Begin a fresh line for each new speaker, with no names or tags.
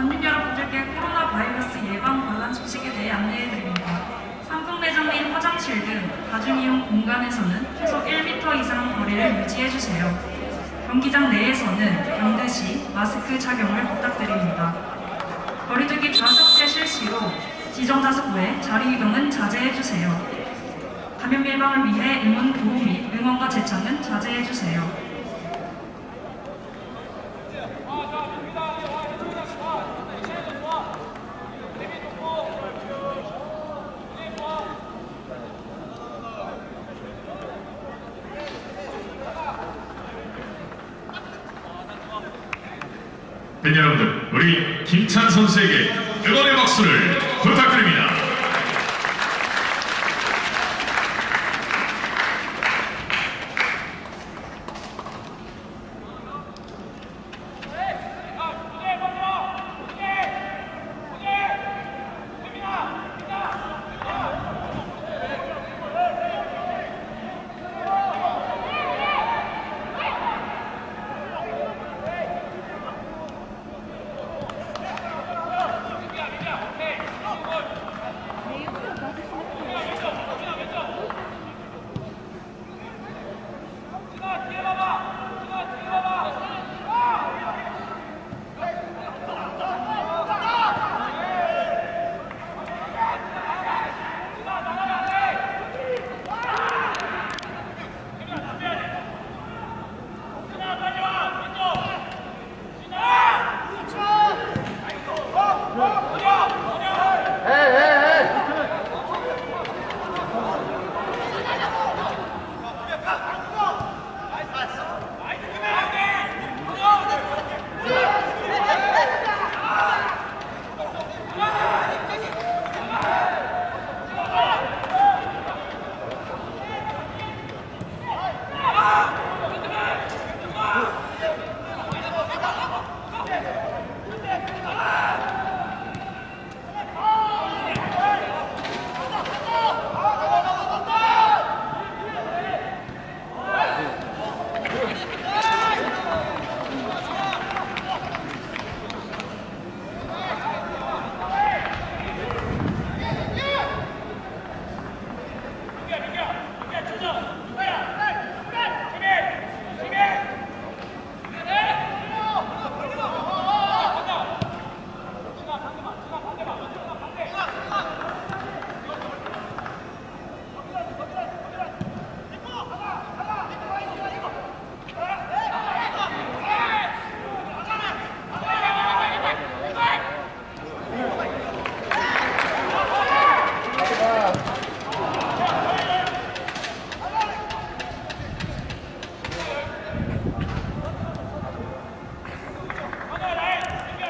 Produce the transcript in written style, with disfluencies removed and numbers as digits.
손님 여러분들께 코로나 바이러스 예방 관련 소식에 대해 안내해드립니다. 상품 매장 및 화장실 등 다중이용 공간에서는 최소 1m 이상 거리를 유지해주세요. 경기장 내에서는 반드시 마스크 착용을 부탁드립니다. 거리두기 좌석제 실시로 지정 좌석 외 자리 이동은 자제해주세요. 감염 예방을 위해 응원 구호 및 응원과 제창은 자제해주세요.
팬 여러분들, 우리 김찬 선수에게 응원의 박수를 부탁드립니다.